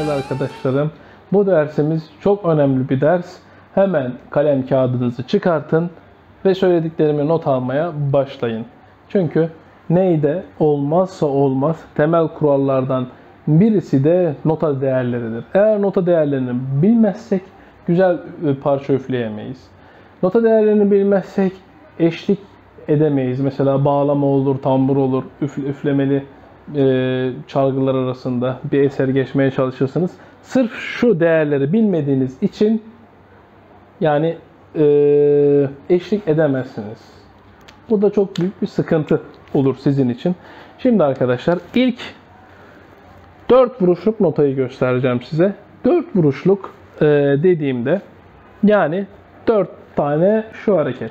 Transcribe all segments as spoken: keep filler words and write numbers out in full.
değerli arkadaşlarım. Bu dersimiz çok önemli bir ders. Hemen kalem kağıdınızı çıkartın ve söylediklerimi not almaya başlayın. Çünkü neyde olmazsa olmaz temel kurallardan birisi de nota değerleridir. Eğer nota değerlerini bilmezsek güzel parça üfleyemeyiz. Nota değerlerini bilmezsek eşlik edemeyiz. Mesela bağlama olur, tambur olur, üf, üflemeli e, çalgılar arasında bir eser geçmeye çalışırsınız. Sırf şu değerleri bilmediğiniz için yani e, eşlik edemezsiniz. Bu da çok büyük bir sıkıntı olur sizin için. Şimdi arkadaşlar ilk dört vuruşluk notayı göstereceğim size. dört vuruşluk e, dediğimde yani dört tane şu hareket.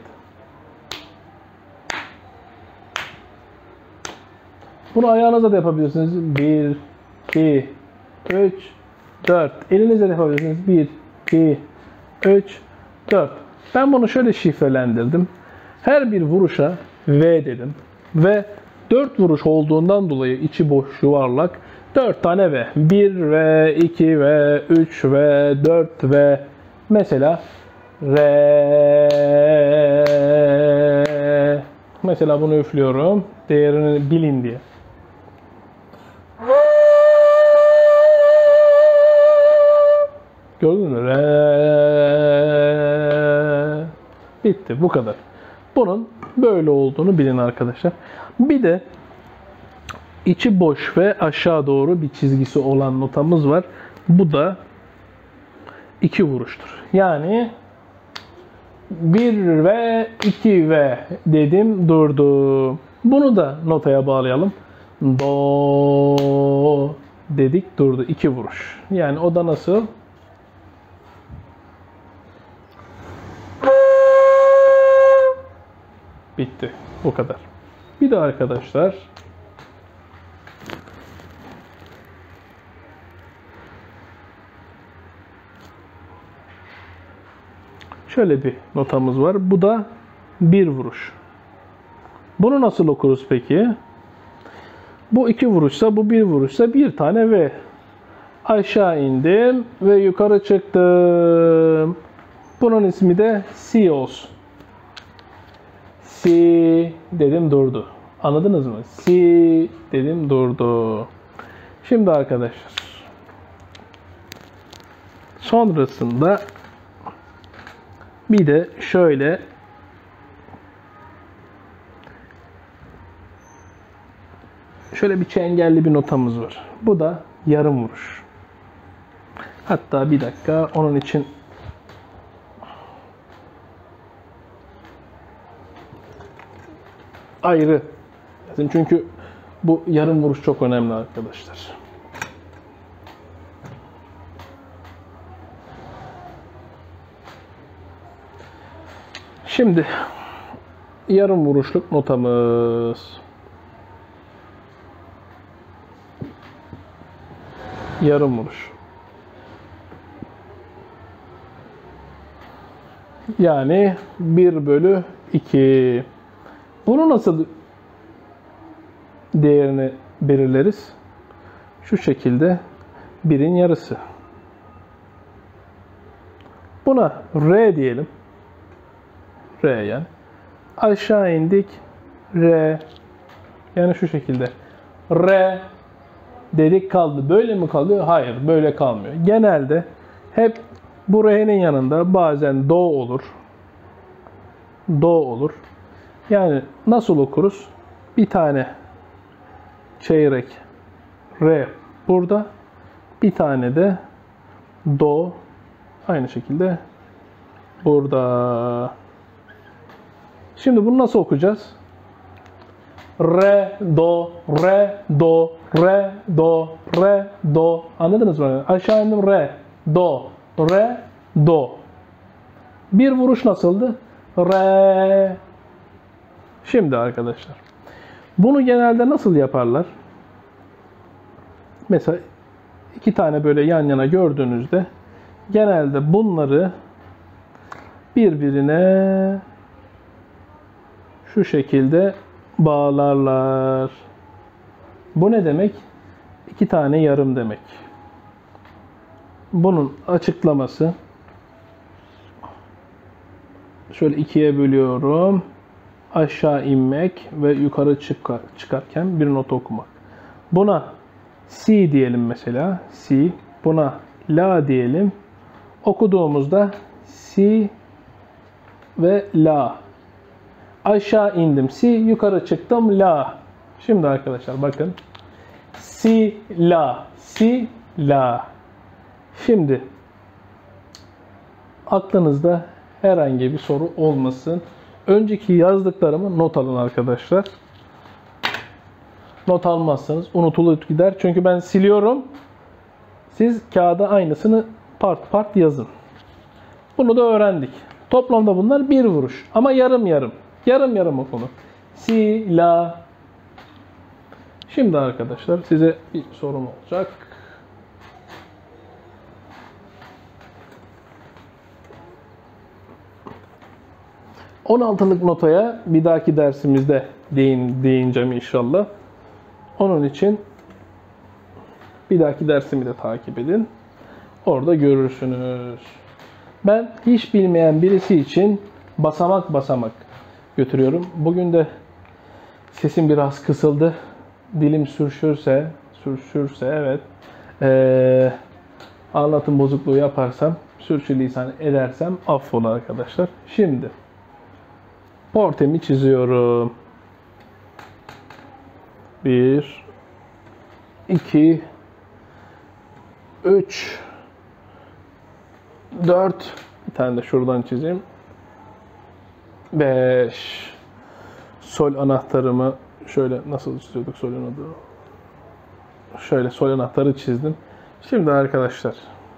Bunu ayağınızla da yapabilirsiniz. bir, iki, üç, dört. Elinizle de yapabilirsiniz. bir, iki, üç, dört. Ben bunu şöyle şifrelendirdim. Her bir vuruşa V dedim. Ve dört vuruş olduğundan dolayı içi boş yuvarlak. dört tane V. bir V, iki V, üç V, dört V. Mesela Re. Mesela bunu üflüyorum. Değerini bilin diye. Gördün mü? Re. Bitti. Bu kadar. Bunun böyle olduğunu bilin arkadaşlar. Bir de içi boş ve aşağı doğru bir çizgisi olan notamız var. Bu da iki vuruştur. Yani bir ve iki ve dedim, durdu. Bunu da notaya bağlayalım. Do dedik, durdu. iki vuruş. Yani o da nasıl? Bitti. Bu kadar. Bir de arkadaşlar şöyle bir notamız var. Bu da bir vuruş. Bunu nasıl okuruz peki? Bu iki vuruşsa, bu bir vuruşsa bir tane V. Aşağı indim ve yukarı çıktım. Bunun ismi de Si olsun. Si dedim, durdu. Anladınız mı? Si dedim, durdu. Şimdi arkadaşlar sonrasında bir de şöyle şöyle bir çengelli bir notamız var. Bu da yarım vuruş. Hatta bir dakika, onun için ayrı. Çünkü bu yarım vuruş çok önemli arkadaşlar. Şimdi yarım vuruşluk notamız. Yarım vuruş. Yani bir bölü iki. Bunu nasıl değerini belirleriz? Şu şekilde birin yarısı. Buna R diyelim. R yani. Aşağı indik. R. Yani şu şekilde. R dedik, kaldı. Böyle mi kalıyor? Hayır, böyle kalmıyor. Genelde hep bu R'nin yanında bazen Do olur. Do olur. Yani nasıl okuruz? Bir tane çeyrek R burada. Bir tane de Do aynı şekilde burada. Şimdi bunu nasıl okuyacağız? Re, do, re, do, re, do, re, do. Anladınız mı? Aşağı indim, re, do, re, do. Bir vuruş nasıldı? Re. Şimdi arkadaşlar, bunu genelde nasıl yaparlar? Mesela iki tane böyle yan yana gördüğünüzde genelde bunları birbirine şu şekilde bağlarlar. Bu ne demek? İki tane yarım demek. bunun açıklaması şöyle ikiye bölüyorum. Aşağı inmek ve yukarı çıkar, çıkarken bir not okumak. Buna si diyelim mesela. Si. Buna la diyelim. Okuduğumuzda si ve la. Aşağı indim si, yukarı çıktım la. Şimdi arkadaşlar bakın. Si, la. Si, la. Şimdi aklınızda herhangi bir soru olmasın. Önceki yazdıklarımı not alın arkadaşlar. Not almazsanız unutulup gider. Çünkü ben siliyorum. Siz kağıda aynısını part part yazın. Bunu da öğrendik. Toplamda bunlar bir vuruş. Ama yarım yarım. Yarım yarım okunu. Si, la. Şimdi arkadaşlar size bir sorum olacak. on altılık notaya bir dahaki dersimizde değin, değineceğim inşallah. Onun için bir dahaki dersimi de takip edin. Orada görürsünüz. Ben hiç bilmeyen birisi için basamak basamak götürüyorum. Bugün de sesim biraz kısıldı. Dilim sürüşürse, sürüşürse evet, ee, anlatım bozukluğu yaparsam, sürçülisan edersem affola arkadaşlar. Şimdi portemi çiziyorum. Bir, iki, üç, dört, bir tane de şuradan çizeyim. beş. Sol anahtarımı şöyle nasıl çiziyorduk sol anahtarı? Şöyle sol anahtarı çizdim. Şimdi arkadaşlar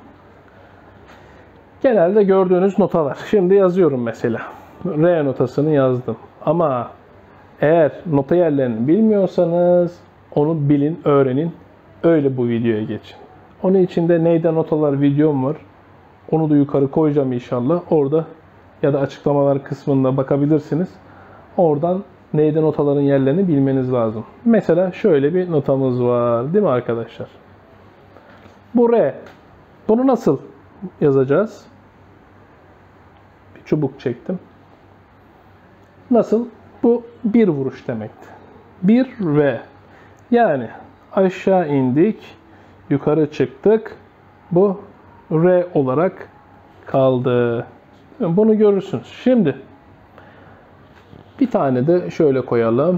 genelde gördüğünüz notalar. Şimdi yazıyorum mesela. Re notasını yazdım. Ama eğer nota yerlerini bilmiyorsanız onu bilin, öğrenin. Öyle bu videoya geçin. Onun için de neyde notalar videom var. Onu da yukarı koyacağım inşallah. Orada ya da açıklamalar kısmında bakabilirsiniz. Oradan neyde notaların yerlerini bilmeniz lazım. Mesela şöyle bir notamız var. Değil mi arkadaşlar? Bu re. Bunu nasıl yazacağız? Bir çubuk çektim. Nasıl? Bu bir vuruş demekti. Bir ve. Yani aşağı indik, yukarı çıktık. Bu re olarak kaldı. Bunu görürsünüz. Şimdi bir tane de şöyle koyalım.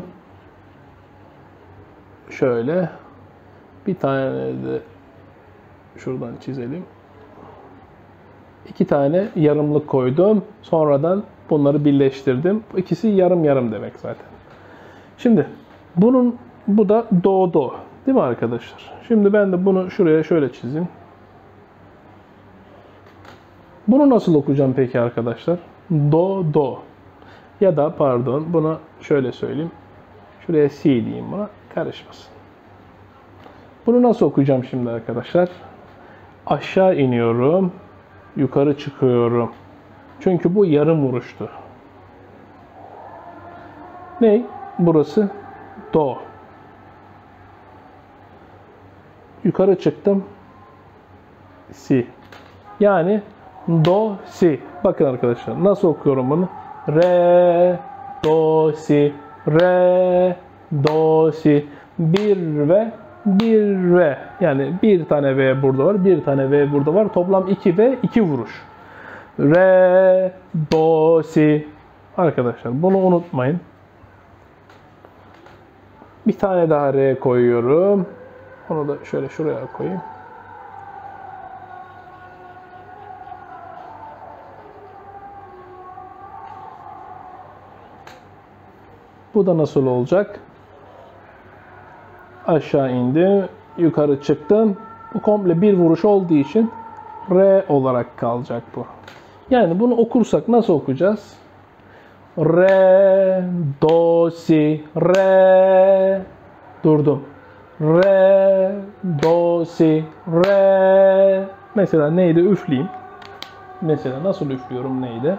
Şöyle. Bir tane de şuradan çizelim. İki tane yarımlık koydum. Sonradan bunları birleştirdim. İkisi yarım yarım demek zaten. Şimdi bunun bu da do do. Değil mi arkadaşlar? Şimdi ben de bunu şuraya şöyle çizeyim. Bunu nasıl okuyacağım peki arkadaşlar? Do do. Ya da pardon buna şöyle söyleyeyim. Şuraya si diyeyim buna. Karışmasın. Bunu nasıl okuyacağım şimdi arkadaşlar? Aşağı iniyorum. Yukarı çıkıyorum. Çünkü bu yarım vuruştu. Ne? Burası do. Yukarı çıktım. Si. Yani do, si. Bakın arkadaşlar nasıl okuyorum bunu? Re, do, si. Re, do, si. Bir ve bir ve. Yani bir tane V burada var. Bir tane V burada var. Toplam iki V, iki vuruş. Re, do, si. Arkadaşlar bunu unutmayın. Bir tane daha re koyuyorum. Onu da şöyle şuraya koyayım. Bu da nasıl olacak? Aşağı indim, yukarı çıktım. Bu komple bir vuruş olduğu için re olarak kalacak bu. Yani bunu okursak nasıl okuyacağız? Re, do, si, re. Durdum. Re, do, si, re. Mesela neydi? Üfleyeyim. Mesela nasıl üflüyorum neydi?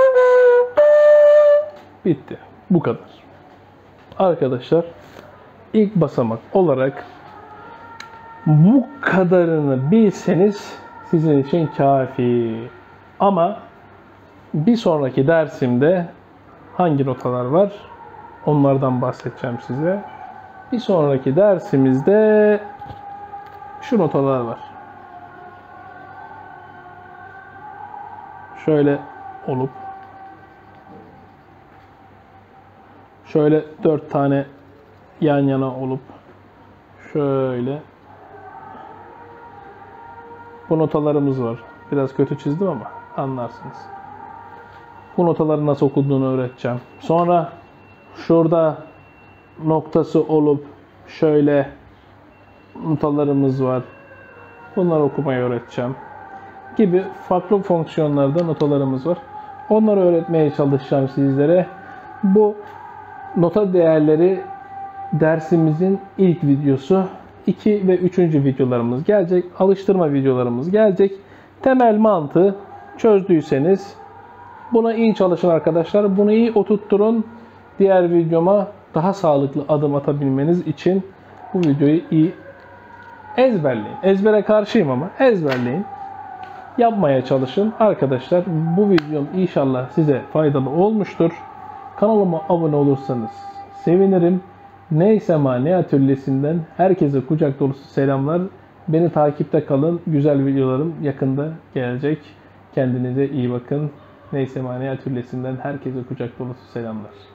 Bitti. Bu kadar. Arkadaşlar ilk basamak olarak bu kadarını bilseniz sizin için kafi. Ama bir sonraki dersimde hangi notalar var? Onlardan bahsedeceğim size. Bir sonraki dersimizde şu notalar var. Şöyle olup şöyle dört tane yan yana olup şöyle bu notalarımız var. Biraz kötü çizdim ama anlarsınız. Bu notaları nasıl okunduğunu öğreteceğim. Sonra şurada noktası olup şöyle notalarımız var. Bunları okumayı öğreteceğim. Gibi farklı fonksiyonlarda notalarımız var. Onları öğretmeye çalışacağım sizlere. Bu nota değerleri dersimizin ilk videosu. iki ve üçüncü videolarımız gelecek. Alıştırma videolarımız gelecek. Temel mantığı çözdüyseniz buna iyi çalışın arkadaşlar. Bunu iyi oturtturun. Diğer videoma daha sağlıklı adım atabilmeniz için bu videoyu iyi ezberleyin. Ezbere karşıyım ama ezberleyin. Yapmaya çalışın. Arkadaşlar bu videom inşallah size faydalı olmuştur. Kanalıma abone olursanız sevinirim. Neyse ama ne atölyesinden herkese kucak dolusu selamlar. Beni takipte kalın. Güzel videolarım yakında gelecek. Kendinize iyi bakın. Neyse ama ne atölyesinden herkese kucak dolusu selamlar.